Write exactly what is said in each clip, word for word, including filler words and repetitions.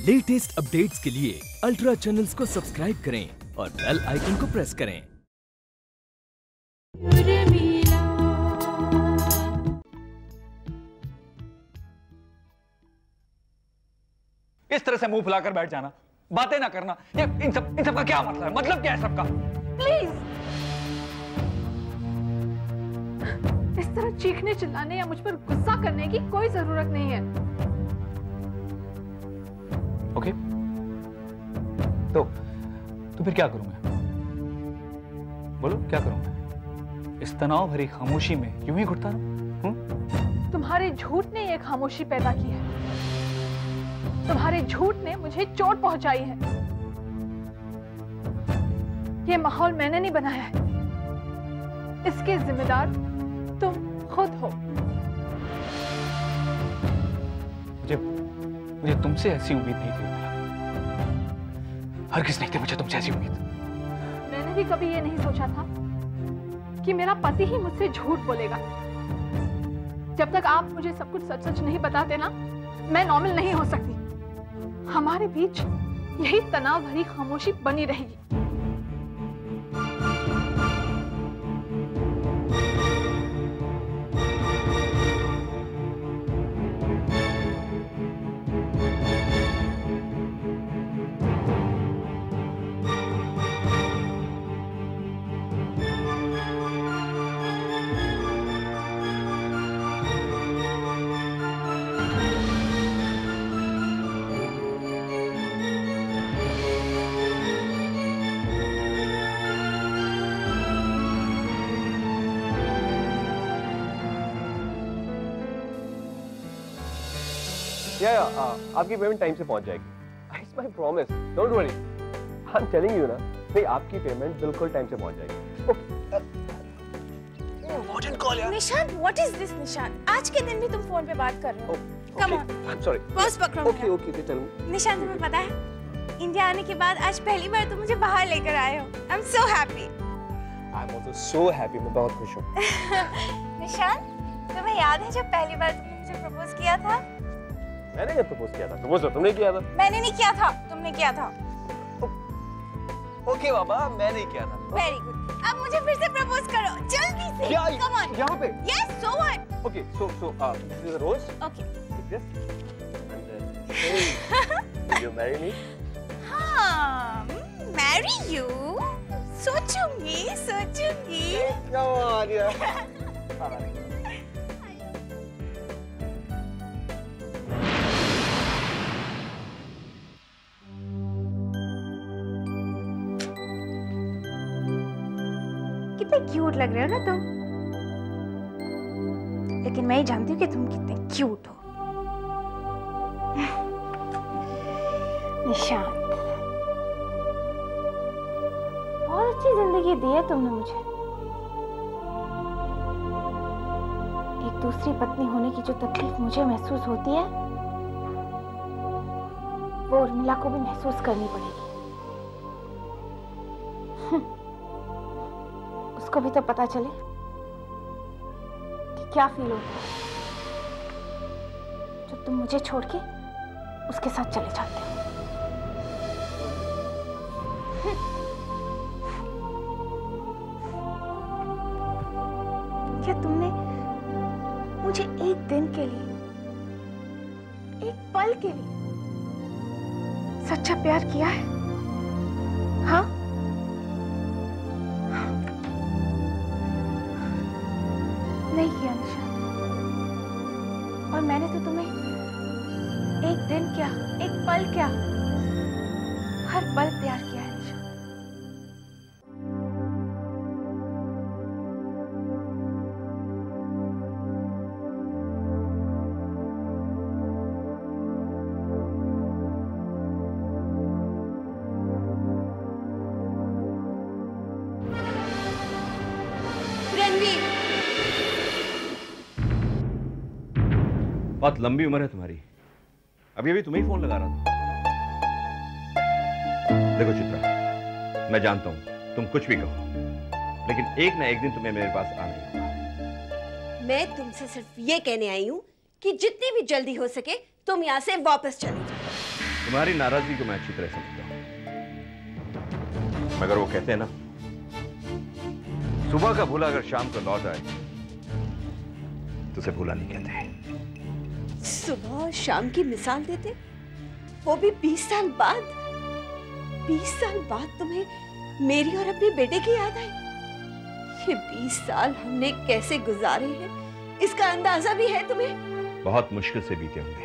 Latest updates के लिए ultra channels को सब्सक्राइब करें और बेल आइकन को प्रेस करें। उर्मिला। इस तरह से मुंह फुलाकर बैठ जाना, बातें ना करना, ये इन सब इन सब का क्या मतलब है? मतलब क्या है सबका? प्लीज इस तरह चीखने चिल्लाने या मुझ पर गुस्सा करने की कोई जरूरत नहीं है। ओके, तो तो फिर क्या करूं मैं? बोलो क्या करूं मैं? इस तनाव भरी खामोशी में यूं ही घुटता रहूं? तुम्हारे झूठ ने ये खामोशी पैदा की है। तुम्हारे झूठ ने मुझे चोट पहुंचाई है। ये माहौल मैंने नहीं बनाया है, इसके जिम्मेदार तुम खुद हो। मुझे मुझे तुमसे ऐसी उम्मीद नहीं थी उर्मिला। हरगिज़ नहीं थी मुझे तुमसे ऐसी उम्मीद। मैंने भी कभी ये नहीं सोचा था कि मेरा पति ही मुझसे झूठ बोलेगा। जब तक आप मुझे सब कुछ सच सच नहीं बताते ना, मैं नॉर्मल नहीं हो सकती। हमारे बीच यही तनाव भरी खामोशी बनी रहेगी। या या आपकी पेमेंट टाइम से पहुंच जाएगी। It's my promise, don't worry. I am telling you ना, नहीं आपकी पेमेंट बिल्कुल टाइम से पहुंच जाएगी। इम्पोर्टेंट कॉल यार। निशान, व्हाट इज दिस निशान? आज के दिन भी तुम फोन पे बात कर रहे हो। Come on. I am sorry. बस पकड़ो। ओके ओके तो चलो। निशान, तुम्हें पता है इंडिया आने के बाद आज पहली बार तुम मुझे बाहर लेकर आए हो। I am so happy. I am also so happy, मैं बहुत खुश हूं। निशान, तुम्हें याद है जब पहली बार तुमने मुझे प्रपोज किया था? मैंने क्या प्रपोज किया था? प्रपोज तो तुमने किया था। मैंने नहीं किया था, तुमने किया था। ओके बाबा, मैंने किया था। Very good. अब मुझे फिर से प्रपोज करो, जल्दी से। क्या? Come on. यहाँ पे? Yes, so what? Okay, so so this is a rose. Okay. Yes. And then, hey, will you marry me? हाँ, marry you? सोचूंगी, सोचूंगी। Come on, yeah. कितने क्यूट लग रहे हो ना तुम, लेकिन मैं ही जानती हूँ कि तुम कितने क्यूट हो। निशांत, बहुत अच्छी जिंदगी दी है तुमने मुझे। एक दूसरी पत्नी होने की जो तकलीफ मुझे महसूस होती है, वो उर्मिला को भी महसूस करनी पड़ेगी। उसको भी तो पता चले कि क्या फील होता है जब तुम मुझे छोड़ के उसके साथ चले जाते हो। क्या तुमने मुझे एक दिन के लिए, एक पल के लिए सच्चा प्यार किया है? हाँ? नहीं किया निशान। और मैंने तो तुम्हें एक दिन क्या, एक पल क्या, हर पल प्यार किया है निशान। बहुत लंबी उम्र है तुम्हारी। अभी अभी तुम्हें ही फोन लगा रहा था। देखो चित्रा, मैं जानता हूं तुम कुछ भी कहो, लेकिन एक ना एक दिन तुम्हें मेरे पास आना ही होगा। मैं तुमसे सिर्फ ये कहने आई हूं कि जितनी भी जल्दी हो सके तुम यहाँ से वापस चले जाओ। तुम्हारी नाराजगी को मैं अच्छी तरह समझता हूं, मगर वो कहते हैं ना, सुबह का भूला अगर शाम को लौट आए तो उसे भूला नहीं कहते। सुबह और शाम की मिसाल देते, वो भी बीस साल बाद। बीस साल बाद तुम्हें मेरी और अपने बेटे की याद आई। ये बीस साल हमने कैसे गुजारे हैं, इसका अंदाजा भी है तुम्हें? बहुत मुश्किल से बीते होंगे,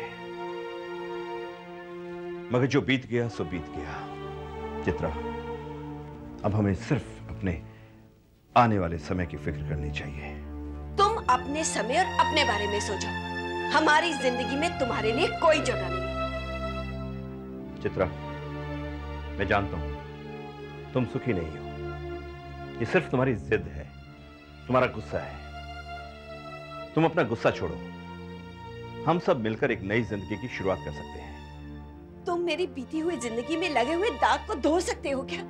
मगर जो बीत गया सो बीत गया। चित्रा, अब हमें सिर्फ अपने आने वाले समय की फिक्र करनी चाहिए। तुम अपने समय और अपने बारे में सोचो, हमारी जिंदगी में तुम्हारे लिए कोई जगह नहीं। चित्रा, मैं जानता हूं तुम सुखी नहीं हो। ये सिर्फ तुम्हारी जिद है, तुम्हारा गुस्सा है। तुम अपना गुस्सा छोड़ो, हम सब मिलकर एक नई जिंदगी की शुरुआत कर सकते हैं। तुम मेरी बीती हुई जिंदगी में लगे हुए दाग को धो सकते हो क्या?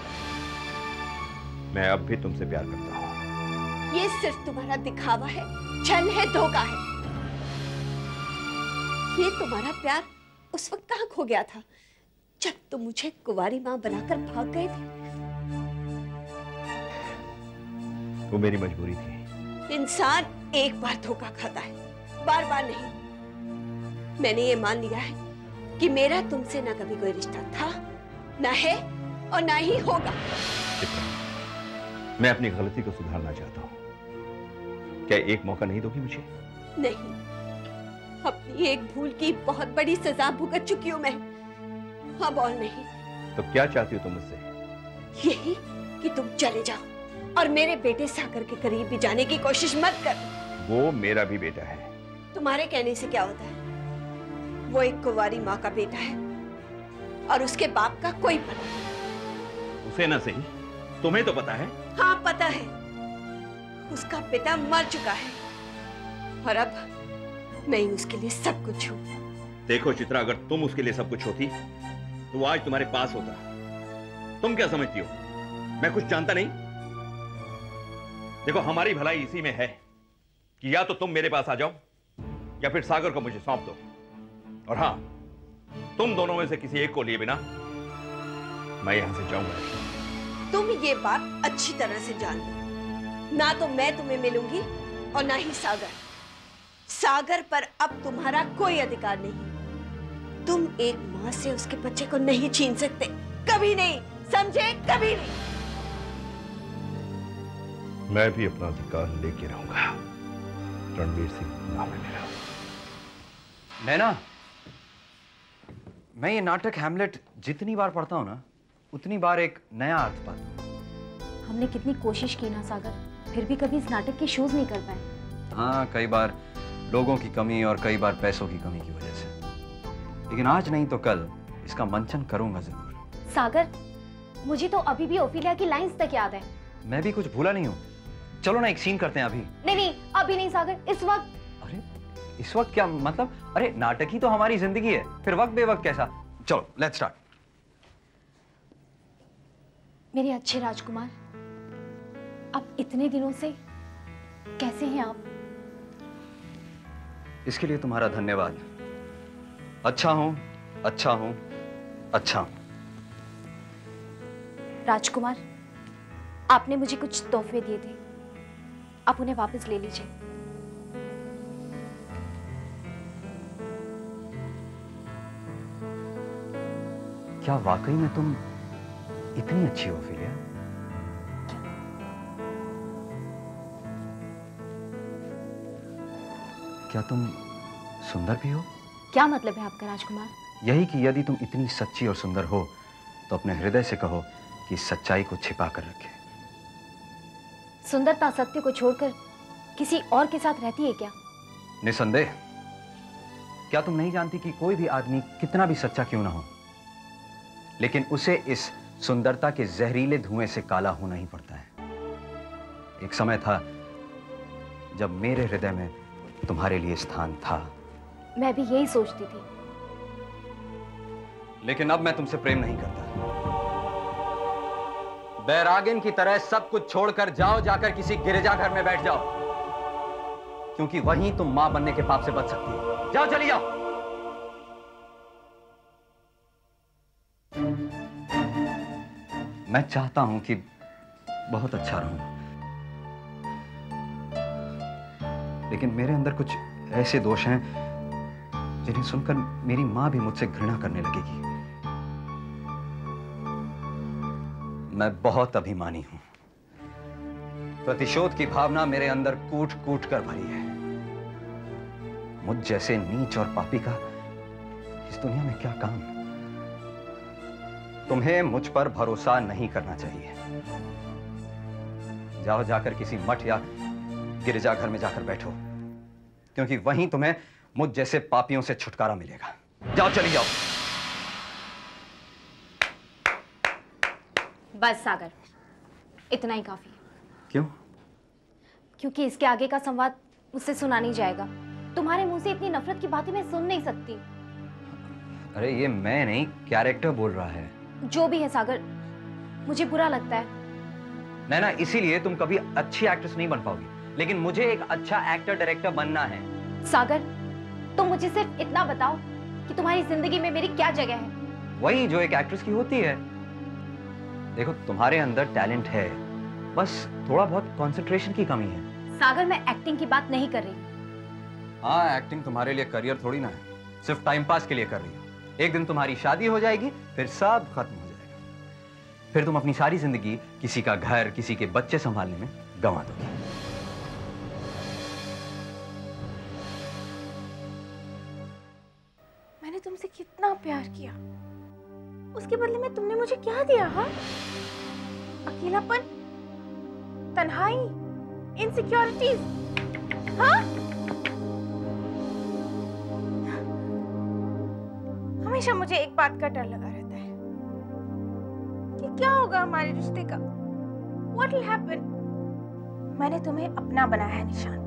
मैं अब भी तुमसे प्यार करता हूं। ये सिर्फ तुम्हारा दिखावा है, छल है, धोखा है। ये तुम्हारा प्यार उस वक्त कहां खो गया था जब तुम मुझे कुंवारी मां बनाकर भाग गए थे? वो मेरी मजबूरी थी। इंसान एक बार धोखा खाता है, बार बार नहीं। मैंने ये मान लिया है कि मेरा तुमसे ना कभी कोई रिश्ता था, ना है और ना ही होगा। मैं अपनी गलती को सुधारना चाहता हूं। क्या एक मौका नहीं दोगी मुझे? नहीं, अपनी एक भूल की बहुत बड़ी सजा भुगत चुकी हूं मैं, अब और नहीं। तो क्या चाहती हो तुम मुझसे? यही कि तुम चले जाओ और मेरे बेटे सागर के करीब भी जाने की कोशिश मत कर। वो मेरा भी बेटा है। तुम्हारे कहने से क्या होता है? वो एक कुंवारी माँ का बेटा है और उसके बाप का कोई पता नहीं। उसे ना सही, तुम्हें तो पता है। हाँ पता है, उसका पिता मर चुका है और अब मैं ही उसके लिए सब कुछ हूँ। देखो चित्रा, अगर तुम उसके लिए सब कुछ होती तो वो आज तुम्हारे पास होता। तुम क्या समझती हो, मैं कुछ जानता नहीं? देखो, हमारी भलाई इसी में है कि या तो तुम मेरे पास आ जाओ या फिर सागर को मुझे सौंप दो। और हां, तुम दोनों में से किसी एक को लिए बिना मैं यहां से जाऊंगा। तुम ये बात अच्छी तरह से जान लो, ना तो मैं तुम्हें मिलूंगी और ना ही सागर। सागर पर अब तुम्हारा कोई अधिकार नहीं। तुम एक मां से उसके बच्चे को नहीं छीन सकते, कभी नहीं, समझे? कभी नहीं। मैं भी अपना अधिकार लेके रहूंगा। रणवीर सिंह नाम है मेरा। नैना, मैं ये नाटक हैमलेट जितनी बार पढ़ता हूं ना, उतनी बार एक नया अर्थ पाता हूं। हमने कितनी कोशिश की ना सागर, फिर भी कभी इस नाटक के शोज नहीं कर पाए। हाँ, कई बार लोगों की कमी और कई बार पैसों की कमी की वजह से, लेकिन आज नहीं तो कल इसका मंचन करूंगा जरूर। सागर, मुझे तो अभी भी ओफिलिया की लाइंस तक याद है। मैं भी कुछ भूला नहीं हूँ। चलो ना एक सीन करते हैं अभी। नहीं नहीं, अभी नहीं सागर, इस वक्त। अरे इस वक्त क्या मतलब? अरे नाटक ही तो हमारी जिंदगी है, फिर वक्त बेवक्त कैसा? चलो लेट्स स्टार्ट। मेरे अच्छे राजकुमार, अब इतने दिनों से कैसे हैं आप? इसके लिए तुम्हारा धन्यवाद। अच्छा हूं, अच्छा हूं, अच्छा हूं। राजकुमार, आपने मुझे कुछ तोहफे दिए थे, आप उन्हें वापस ले लीजिए। क्या वाकई में तुम इतनी अच्छी हो ओफिलिया? क्या तुम सुंदर भी हो? क्या मतलब है आपका राजकुमार? यही कि यदि तुम इतनी सच्ची और सुंदर हो तो अपने हृदय से कहो कि सच्चाई को छिपा कर रखे। सुंदरता सत्य को छोड़कर किसी और के साथ रहती है क्या? निसंदेह। क्या तुम नहीं जानती कि कोई भी आदमी कितना भी सच्चा क्यों ना हो, लेकिन उसे इस सुंदरता के जहरीले धुएं से काला होना ही पड़ता है। एक समय था जब मेरे हृदय में तुम्हारे लिए स्थान था। मैं भी यही सोचती थी, लेकिन अब मैं तुमसे प्रेम नहीं करता। बैरागिन की तरह सब कुछ छोड़कर जाओ, जाकर किसी गिरजाघर में बैठ जाओ, क्योंकि वहीं तुम मां बनने के पाप से बच सकती हो। जाओ, चली जाओ। मैं चाहता हूं कि बहुत अच्छा रहूं, लेकिन मेरे अंदर कुछ ऐसे दोष हैं जिन्हें सुनकर मेरी मां भी मुझसे घृणा करने लगेगी। मैं बहुत अभिमानी हूं। प्रतिशोध की भावना मेरे अंदर कूट कूट कर भरी है। मुझ जैसे नीच और पापी का इस दुनिया में क्या काम? तुम्हें मुझ पर भरोसा नहीं करना चाहिए। जाओ, जाकर किसी मठ या गिरजाघर में जाकर बैठो, क्योंकि वहीं तुम्हें मुझ जैसे पापियों से छुटकारा मिलेगा। जाओ, चली जाओ। बस सागर, इतना ही काफी है। क्यों? क्योंकि इसके आगे का संवाद मुझसे सुना नहीं जाएगा। तुम्हारे मुंह से इतनी नफरत की बातें मैं सुन नहीं सकती। अरे ये मैं नहीं, कैरेक्टर बोल रहा है। जो भी है सागर, मुझे बुरा लगता है। नैना, इसीलिए तुम कभी अच्छी एक्ट्रेस नहीं बन पाओगी, लेकिन मुझे एक अच्छा एक्टर डायरेक्टर बनना है। सागर, तुम मुझे सिर्फ इतना बताओ कि तुम्हारी जिंदगी में मेरी क्या जगह है। वही जो एक एक्ट्रेस की होती है। देखो, तुम्हारे अंदर टैलेंट है, बस थोड़ा बहुत कंसंट्रेशन की कमी है। सागर, मैं एक्टिंग की बात नहीं कर रही। हाँ, एक्टिंग तुम्हारे लिए करियर थोड़ी ना है, सिर्फ टाइम पास के लिए कर रही हो। एक दिन तुम्हारी शादी हो जाएगी, फिर सब खत्म हो जाएगा। फिर तुम अपनी सारी जिंदगी किसी का घर, किसी के बच्चे संभालने में गंवा दोगे। मैंने तुमसे कितना प्यार किया, उसके बदले में तुमने मुझे क्या दिया? हाँ, अकेलापन, तन्हाई, इनसिक्योरिटीज। हाँ, हमेशा मुझे एक बात का डर लगा रहता है कि क्या होगा हमारे रिश्ते का। What will happen? मैंने तुम्हें अपना बनाया है निशांत,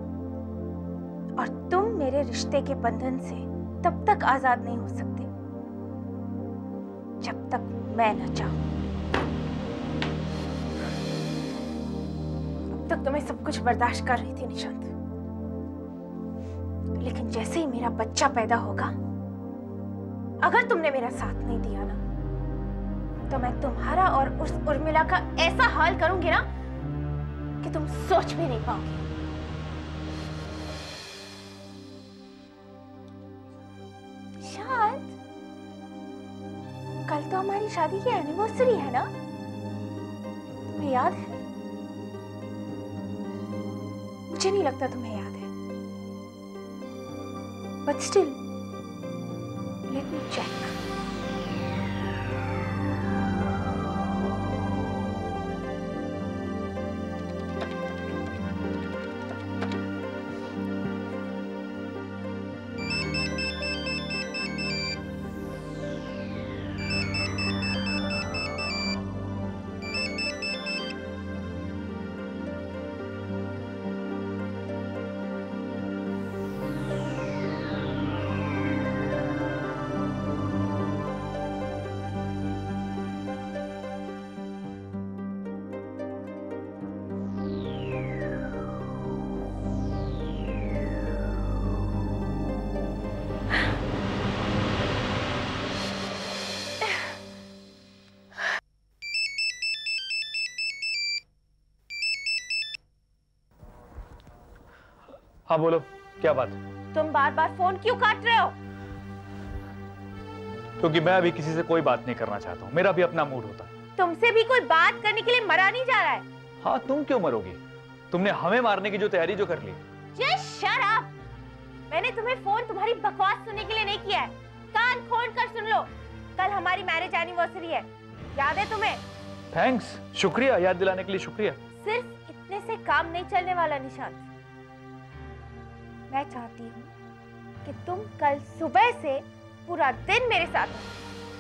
और तुम मेरे रिश्ते के बंधन से तब तक आजाद नहीं हो सकते जब तक मैं न चाहूं। अब तक तो मैं सब कुछ बर्दाश्त कर रही थी निशांत, लेकिन जैसे ही मेरा बच्चा पैदा होगा, अगर तुमने मेरा साथ नहीं दिया ना, तो मैं तुम्हारा और उस उर्मिला का ऐसा हाल करूंगी ना कि तुम सोच भी नहीं पाओगे। शांत, कल तो हमारी शादी की एनिवर्सरी है ना? तुम्हें याद है? मुझे नहीं लगता तुम्हें याद है, but still let me check. हाँ बोलो, क्या बात? तुम बार बार फोन क्यों काट रहे हो? क्योंकि मैं अभी किसी से कोई बात नहीं करना चाहता हूँ, मेरा भी अपना मूड होता है। तुमसे भी कोई बात करने के लिए मरा नहीं जा रहा है। हाँ, तुम क्यों मरोगी? तुमने हमें मारने की जो तैयारी जो कर ली। Just shut up! मैंने तुम्हें फोन तुम्हारी बकवास सुनने के लिए नहीं किया है। कान खोल कर सुन लो, कल हमारी मैरिज एनिवर्सरी है, याद है तुम्हें? थैंक्स, शुक्रिया, याद दिलाने के लिए शुक्रिया। सिर्फ इतने से काम नहीं चलने वाला निशांत। मैं चाहती हूँ कि तुम कल सुबह से पूरा दिन मेरे साथ हो।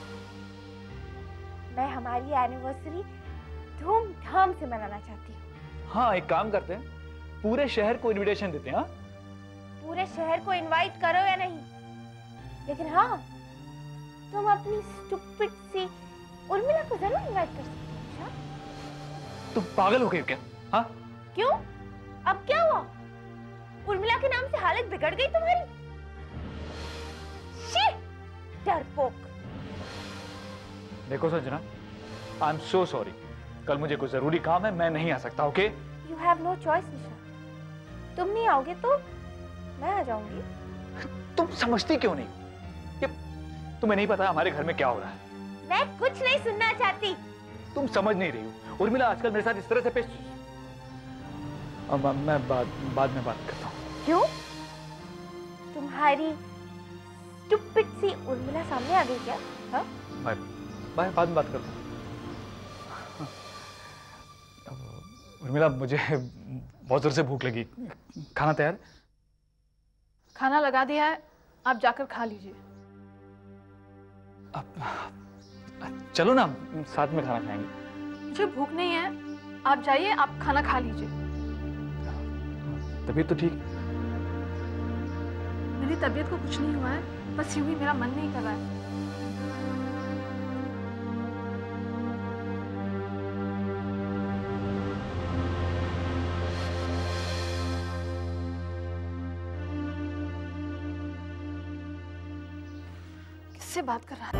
मैं हमारी एनिवर्सरी धूमधाम से मनाना चाहती हूँ। हाँ, एक काम करते हैं, पूरे शहर को इनविटेशन देते हैं। हाँ, पूरे शहर को इनवाइट करो या नहीं, लेकिन हाँ, तुम अपनी स्टूपिड सी उर्मिला को जरूर इनवाइट कर सकते हो। तुम पागल हो गए क्या? हाँ, क्यों? अब क्या हुआ? उर्मिला के नाम से हालत बिगड़ गई तुम्हारी? शी, डरपोक। देखो Sanjana, I am so sorry. कल मुझे कोई जरूरी काम है, मैं नहीं आ सकता। Okay? You have no choice Nishant. तुम नहीं आओगे तो मैं आ जाऊंगी। तुम समझती क्यों नहीं? ये तुम्हें नहीं पता हमारे घर में क्या हो रहा है? मैं कुछ नहीं सुनना चाहती। तुम समझ नहीं रही हो। उर्मिला आजकल मेरे साथ इस तरह से पेश। अब मैं बाद बाद में बात करता हूँ। क्यों? तुम्हारी स्टूपिड सी उर्मिला सामने आ गई क्या? हाँ? बाय बाय, बाद में बात करता हूँ। उर्मिला, मुझे बहुत जोर से भूख लगी। खाना तैयार? खाना लगा दिया है, आप जाकर खा लीजिए। चलो ना, साथ में खाना खाएंगे। मुझे भूख नहीं है, आप जाइए, आप खाना खा लीजिए। तबीयत तो ठीक? मेरी तबीयत को कुछ नहीं हुआ है, बस यूं ही मेरा मन नहीं कर रहा है। किससे बात कर रहा था?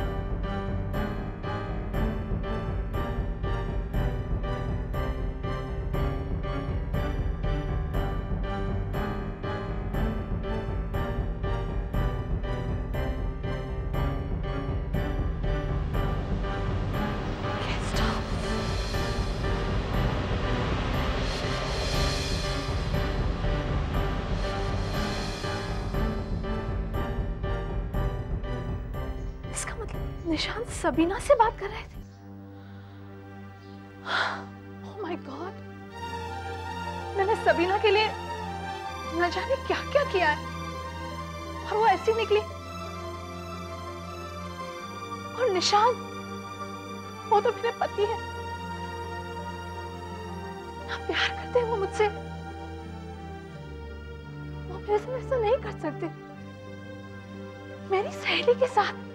निशांत सबीना से बात कर रहे थे। ओह माय गॉड, मैंने सबीना के लिए न जाने क्या क्या किया है और वो ऐसी निकली। और निशांत, वो तो मेरे पति है, इतना प्यार करते हैं वो मुझसे, वो मेरे से ऐसा नहीं कर सकते। मेरी सहेली के साथ